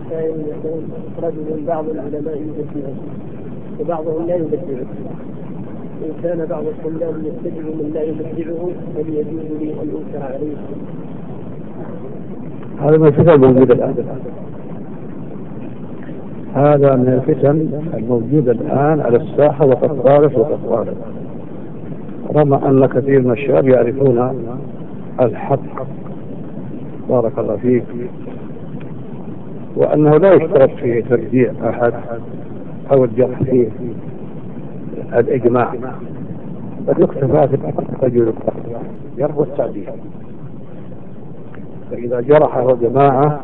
سائل يقول رجل بعض العلماء يبدعه وبعضهم لا يبدعه، إن كان بعض الطلاب يتبع من لا يبدعه هل يجوز لي أن أنكر عليه؟ هذا من الفتن الموجودة الآن، هذا من الفتن الموجودة الآن على الساحة وقد طالت. رغم أن كثير من الشباب يعرفون الحق بارك الله فيك، وأنه لا يشترط فيه ترجيع أحد أو الجرح فيه الإجماع، بل يكتفى في الرجل يربو التعديل. فإذا جرحه جماعة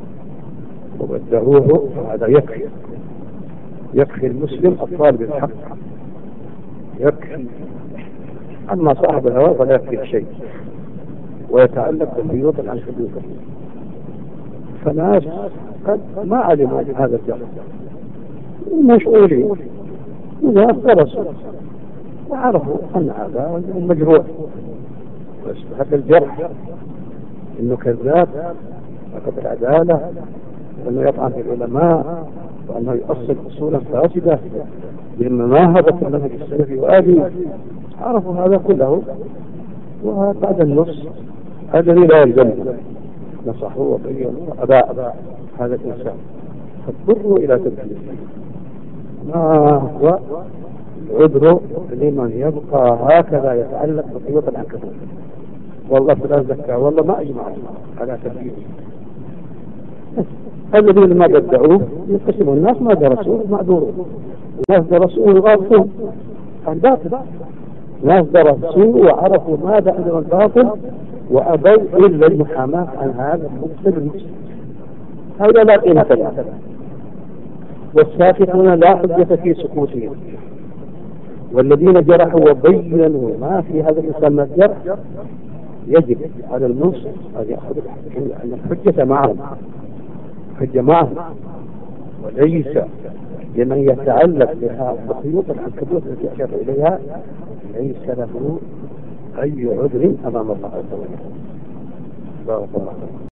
وبدعوه فهذا يكفي المسلم الطالب الحق يكفي. أما صاحب الهوى فلا يكفي شيء ويتعلق بالبيوت عن حدوثه. فناس قد ما علموا هذا الجرح مشغولين إذا درسوا وعرفوا أن هذا مجروح ويستحق الجرح، إنه كذاب فقد العدالة، وأنه يطعن في العلماء، وأنه يؤصل أصولا فاسدة بما هبط المنهج السلفي وآلي. عرفوا هذا كله، وبعد النص الذي لا يلزم نصحوا وبينوا أباء هذا الإنسان، فاضطروا إلى تبديله. ما هو عذر لمن يبقى هكذا يتعلق بخيوط العنكبوت؟ والله فلا زكى، والله ما أجمع على تبديله. الذين ما بدعوه يقسموا الناس ما درسوه معذورون، الناس درسوه غالطون الباطل، ناس درسوه وعرفوا ماذا عندهم الباطل وأبوا إلا المحاماة عن هذا المسلم. هذا لا قيمة له، والساكتون لا حجة في سكوتهم، والذين جرحوا وبينوا ما في هذا الإنسان من الجرح يجب على المنصف أن يأخذ الحجة معهم، حجة معهم، وليس لمن يتعلق بها بخيوط العنكبوت التي أشار إليها ليس له أي عذر أمام الله عز وجل. بارك الله.